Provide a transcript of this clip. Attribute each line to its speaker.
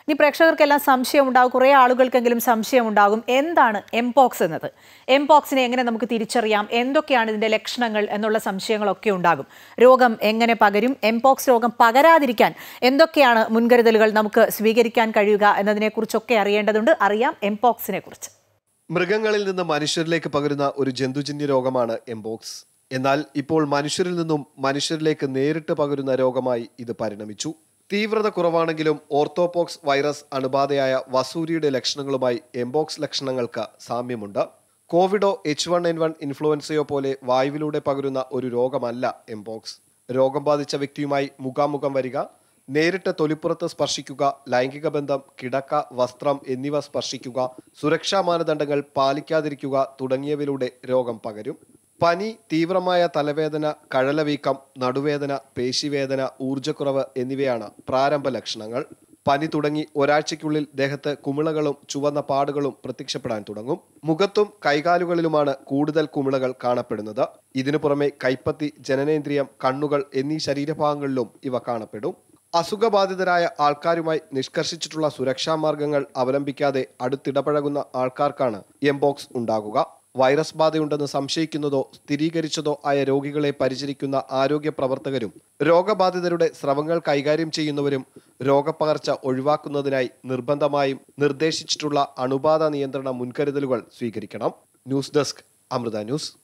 Speaker 1: ഇനി പ്രേക്ഷകർക്കെല്ലാം സംശയം ഉണ്ടാകും, കുറേ ആളുകൾക്കെങ്കിലും സംശയം ഉണ്ടാകും, എന്താണ് എംപോക്സ് എന്നത്? എംപോക്സിനെ എങ്ങനെ നമുക്ക് തിരിച്ചറിയാം, എന്തൊക്കെയാണ് ഇതിന്റെ ലക്ഷണങ്ങൾ എന്നുള്ള സംശയങ്ങളൊക്കെ ഉണ്ടാകും. രോഗം എങ്ങനെ പകരും, എംപോക്സ് രോഗം പകരാതിരിക്കാൻ എന്തൊക്കെയാണ് മുൻകരുതലുകൾ നമുക്ക് സ്വീകരിക്കാൻ കഴിയുക എന്നതിനെക്കുറിച്ചൊക്കെ അറിയേണ്ടതുണ്ട്. അറിയാം എംപോക്സിനെ കുറിച്ച്.
Speaker 2: മൃഗങ്ങളിൽ നിന്ന് മനുഷ്യരിലേക്ക് പകരുന്ന ഒരു ജന്തുജന്യ രോഗമാണ് എംപോക്സ്. എന്നാൽ ഇപ്പോൾ മനുഷ്യരിൽ നിന്നും മനുഷ്യരിലേക്ക് നേരിട്ട് പകരുന്ന രോഗമായി ഇത് പരിണമിച്ചു. തീവ്രത കുറവാണെങ്കിലും ഓർത്തോപോക്സ് വൈറസ് അണുബാധയായ വസൂരിയുടെ ലക്ഷണങ്ങളുമായി എംപോക്സ് ലക്ഷണങ്ങൾക്ക് സാമ്യമുണ്ട്. കോവിഡോ H1N1 ഇൻഫ്ലുവൻസയോ പോലെ വായുവിലൂടെ പകരുന്ന ഒരു രോഗമല്ല എംപോക്സ്. രോഗം ബാധിച്ച വ്യക്തിയുമായി മുഖാമുഖം വരിക, നേരിട്ട് തൊലിപ്പുറത്ത് സ്പർശിക്കുക, ലൈംഗിക ബന്ധം, കിടക്ക, വസ്ത്രം എന്നിവ സ്പർശിക്കുക, സുരക്ഷാ മാനദണ്ഡങ്ങൾ പാലിക്കാതിരിക്കുക തുടങ്ങിയവയിലൂടെ രോഗം പകരും. പനി, തീവ്രമായ തലവേദന, കഴലവീക്കം, നടുവേദന, പേശിവേദന, ഊർജ്ജക്കുറവ് എന്നിവയാണ് പ്രാരംഭ ലക്ഷണങ്ങൾ. പനി തുടങ്ങി ഒരാഴ്ചയ്ക്കുള്ളിൽ ദേഹത്ത് കുമിളകളും ചുവന്ന പാടുകളും പ്രത്യക്ഷപ്പെടാൻ തുടങ്ങും. മുഖത്തും കൈകാലുകളിലുമാണ് കൂടുതൽ കുമിളകൾ കാണപ്പെടുന്നത്. ഇതിനു പുറമെ കൈപ്പത്തി, ജനനേന്ദ്രിയം, കണ്ണുകൾ എന്നീ ശരീരഭാഗങ്ങളിലും ഇവ കാണപ്പെടും. അസുഖബാധിതരായ ആൾക്കാരുമായി നിഷ്കർഷിച്ചിട്ടുള്ള സുരക്ഷാ മാർഗങ്ങൾ അവലംബിക്കാതെ അടുത്തിടപഴകുന്ന ആൾക്കാർക്കാണ് എംപോക്സ് ഉണ്ടാകുക. വൈറസ് ബാധയുണ്ടെന്ന് സംശയിക്കുന്നതോ സ്ഥിരീകരിച്ചതോ ആയ രോഗികളെ പരിചരിക്കുന്ന ആരോഗ്യ പ്രവർത്തകരും രോഗബാധിതരുടെ സ്രവങ്ങൾ കൈകാര്യം ചെയ്യുന്നവരും രോഗപകർച്ച ഒഴിവാക്കുന്നതിനായി നിർബന്ധമായും നിർദ്ദേശിച്ചിട്ടുള്ള അണുബാധ നിയന്ത്രണ മുൻകരുതലുകൾ സ്വീകരിക്കണം. News desk, Amrita news.